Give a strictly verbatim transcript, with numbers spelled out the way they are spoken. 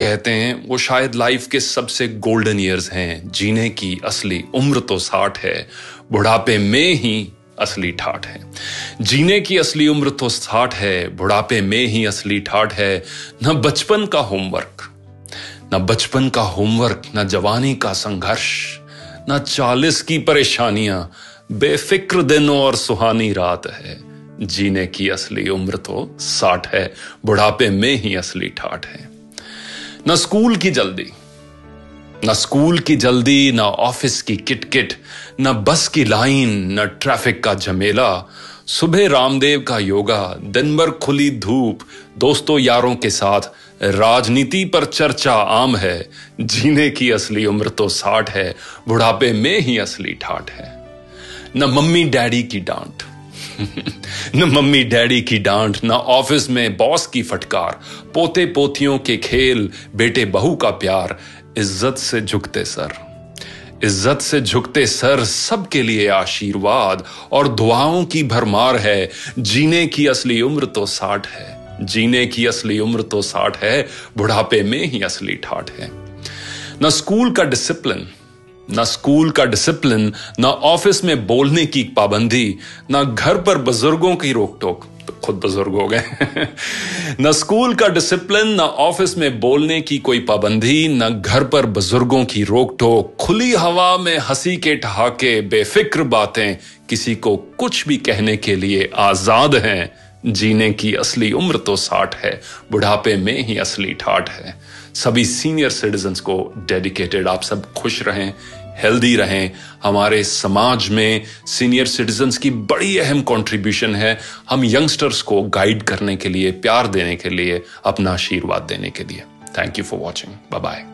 कहते हैं वो शायद लाइफ के सबसे गोल्डन ईयर्स हैं। जीने की असली उम्र तो साठ है, बुढ़ापे में ही असली ठाठ है। जीने की असली उम्र तो साठ है, बुढ़ापे में ही असली ठाठ है। न बचपन का होमवर्क, न बचपन का होमवर्क, न जवानी का संघर्ष, न चालीस की परेशानियां, बेफिक्र दिन और सुहानी रात है। जीने की असली उम्र तो साठ है, बुढ़ापे में ही असली ठाठ है। न स्कूल की जल्दी, न स्कूल की जल्दी, न ऑफिस की किटकिट, न बस की लाइन, न ट्रैफिक का झमेला। सुबह रामदेव का योगा, दिन भर खुली धूप, दोस्तों यारों के साथ राजनीति पर चर्चा आम है। जीने की असली उम्र तो साठ है, बुढ़ापे में ही असली ठाठ है। न मम्मी डैडी की डांट न मम्मी डैडी की डांट, न ऑफिस में बॉस की फटकार, पोते पोतियों के खेल, बेटे बहू का प्यार। इज्जत से झुकते सर, इज्जत से झुकते सर, सबके लिए आशीर्वाद और दुआओं की भरमार है। जीने की असली उम्र तो साठ है, जीने की असली उम्र तो साठ है, बुढ़ापे में ही असली ठाठ है। न स्कूल का डिसिप्लिन, न स्कूल का डिसिप्लिन, न ऑफिस में बोलने की पाबंदी, न घर पर बुजुर्गों की रोक टोक, तो खुद बुजुर्ग हो गए न स्कूल का डिसिप्लिन, न ऑफिस में बोलने की कोई पाबंदी, न घर पर बुजुर्गों की रोक टोक। खुली हवा में हंसी के ठहाके, बेफिक्र बातें, किसी को कुछ भी कहने के लिए आजाद हैं। जीने की असली उम्र तो साठ है, बुढ़ापे में ही असली ठाठ है। सभी सीनियर सिटीजन्स को डेडिकेटेड। आप सब खुश रहें, हेल्दी रहें। हमारे समाज में सीनियर सिटीजन्स की बड़ी अहम कंट्रीब्यूशन है। हम यंगस्टर्स को गाइड करने के लिए, प्यार देने के लिए, अपना आशीर्वाद देने के लिए। Thank you for watching. Bye bye.